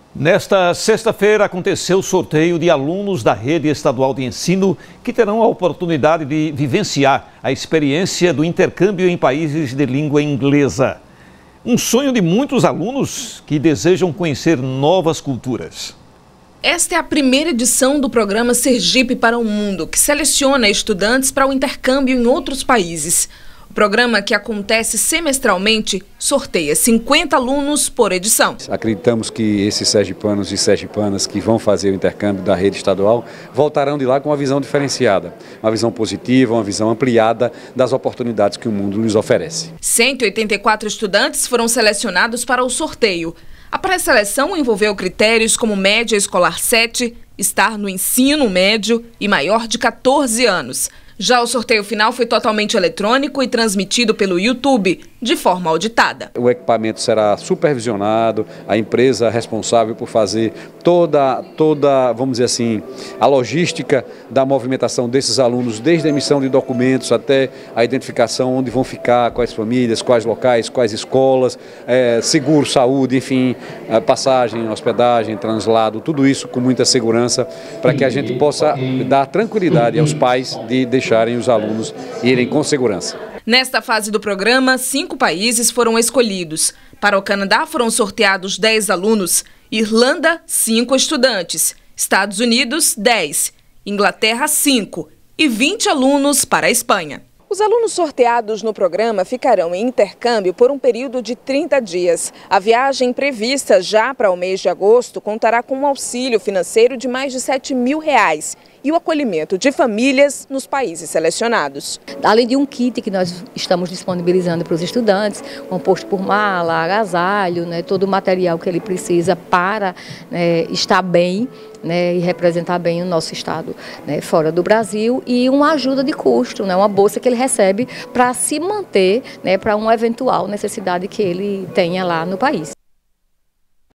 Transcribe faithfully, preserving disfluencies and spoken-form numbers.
Nesta sexta-feira aconteceu o sorteio de alunos da rede estadual de ensino que terão a oportunidade de vivenciar a experiência do intercâmbio em países de língua inglesa. Um sonho de muitos alunos que desejam conhecer novas culturas. Esta é a primeira edição do programa Sergipe para o Mundo, que seleciona estudantes para o intercâmbio em outros países. O programa, que acontece semestralmente, sorteia cinquenta alunos por edição. Acreditamos que esses sergipanos e sergipanas que vão fazer o intercâmbio da rede estadual voltarão de lá com uma visão diferenciada, uma visão positiva, uma visão ampliada das oportunidades que o mundo lhes oferece. cento e oitenta e quatro estudantes foram selecionados para o sorteio. A pré-seleção envolveu critérios como média escolar sete, estar no ensino médio e maior de quatorze anos. Já o sorteio final foi totalmente eletrônico e transmitido pelo YouTube, de forma auditada. O equipamento será supervisionado, a empresa responsável por fazer toda, toda, vamos dizer assim, a logística da movimentação desses alunos, desde a emissão de documentos até a identificação onde vão ficar, quais famílias, quais locais, quais escolas, é, seguro, saúde, enfim, passagem, hospedagem, translado, tudo isso com muita segurança para que a gente possa dar tranquilidade aos pais de deixar deixarem os alunos irem com segurança. Nesta fase do programa, cinco países foram escolhidos. Para o Canadá foram sorteados dez alunos, Irlanda, cinco estudantes, Estados Unidos, dez, Inglaterra, cinco e vinte alunos para a Espanha. Os alunos sorteados no programa ficarão em intercâmbio por um período de trinta dias. A viagem prevista já para o mês de agosto contará com um auxílio financeiro de mais de sete mil reais e o acolhimento de famílias nos países selecionados. Além de um kit que nós estamos disponibilizando para os estudantes, composto por mala, agasalho, né, todo o material que ele precisa para né, estar bem, né, e representar bem o nosso estado, né, fora do Brasil, e uma ajuda de custo, né, uma bolsa que ele recebe para se manter, né, para uma eventual necessidade que ele tenha lá no país.